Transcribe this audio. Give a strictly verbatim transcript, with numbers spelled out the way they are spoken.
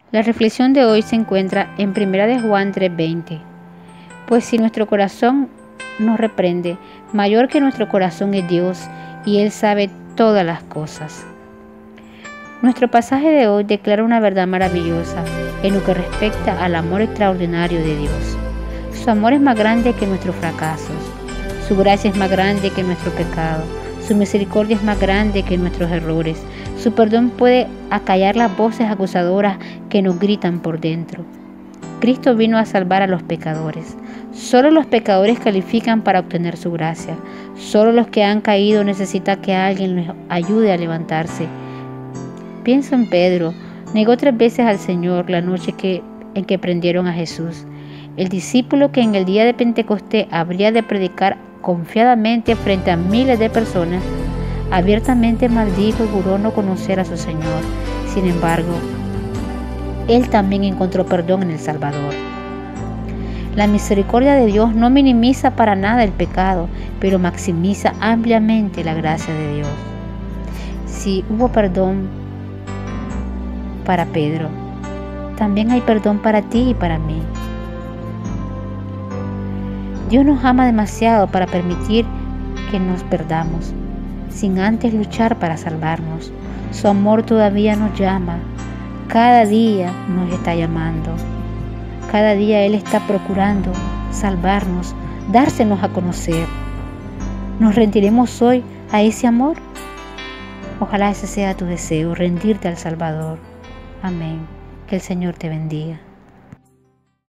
La reflexión de hoy se encuentra en Primera de Juan tres veinte. Pues si nuestro corazón nos reprende, mayor que nuestro corazón es Dios, y Él sabe todas las cosas. Nuestro pasaje de hoy declara una verdad maravillosa en lo que respecta al amor extraordinario de Dios. Su amor es más grande que nuestros fracasos. Su gracia es más grande que nuestro pecado. Su misericordia es más grande que nuestros errores. Su perdón puede acallar las voces acusadoras que nos gritan por dentro. Cristo vino a salvar a los pecadores. Solo los pecadores califican para obtener su gracia. Solo los que han caído necesitan que alguien les ayude a levantarse. Pienso en Pedro. Negó tres veces al Señor la noche que, en que prendieron a Jesús. El discípulo que en el día de Pentecostés habría de predicar confiadamente frente a miles de personas, abiertamente maldijo y juró no conocer a su Señor. Sin embargo, él también encontró perdón en el Salvador. La misericordia de Dios no minimiza para nada el pecado, pero maximiza ampliamente la gracia de Dios. Si hubo perdón para Pedro, también hay perdón para ti y para mí. Dios nos ama demasiado para permitir que nos perdamos, sin antes luchar para salvarnos. Su amor todavía nos llama, cada día nos está llamando. Cada día Él está procurando salvarnos, dársenos a conocer. ¿Nos rendiremos hoy a ese amor? Ojalá ese sea tu deseo, rendirte al Salvador. Amén. Que el Señor te bendiga.